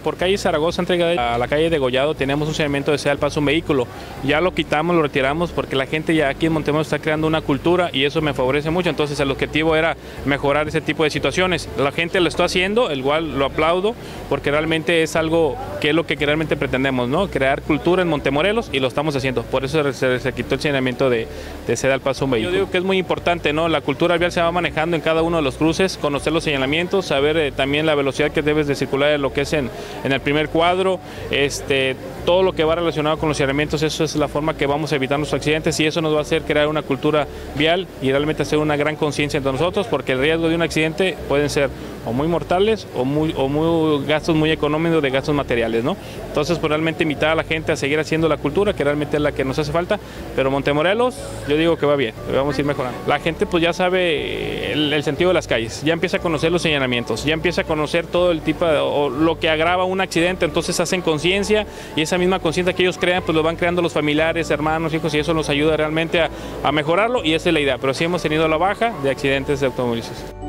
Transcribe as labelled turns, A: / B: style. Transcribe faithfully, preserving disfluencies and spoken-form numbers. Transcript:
A: por calle Zaragoza, entrega a la calle Degollado, tenemos un señalamiento de ceda al paso un vehículo. Ya lo quitamos, lo retiramos porque la gente ya aquí en Montemorelos está creando una cultura y eso me favorece mucho. Entonces el objetivo era mejorar ese tipo de situaciones. La gente lo está haciendo, el cual lo aplaudo porque realmente es algo que es lo que realmente pretendemos, ¿no? Crear cultura en Montemorelos y lo estamos haciendo. Por eso se, se quitó el señalamiento de, de ceda al paso un vehículo. Yo digo que es muy importante, ¿no? La cultura vial se va manejando en cada uno de los cruces, conocer los señalamientos, saber eh, también la velocidad que debes de circular en lo que es en, en el primer cuadro, este, todo lo que va relacionado con los señalamientos, eso es la forma que vamos a evitar los accidentes y eso nos va a hacer crear una cultura vial y realmente hacer una gran conciencia entre nosotros porque el riesgo de un accidente pueden ser o muy mortales o muy, o muy gastos muy económicos de gastos materiales, ¿no? Entonces, pues realmente invitar a la gente a seguir haciendo la cultura, que realmente es la que nos hace falta, pero Montemorelos, yo digo que va bien, vamos a ir mejorando. La gente pues ya sabe el, el sentido de las calles, ya empieza a conocer los señalamientos, ya empieza a conocer todo el tipo de, o lo que agrava un accidente, entonces hacen conciencia y esa misma conciencia que ellos crean, pues lo van creando los familiares, hermanos, hijos y eso nos ayuda realmente a, a mejorarlo y esa es la idea, pero sí hemos tenido la baja de accidentes de automovilistas.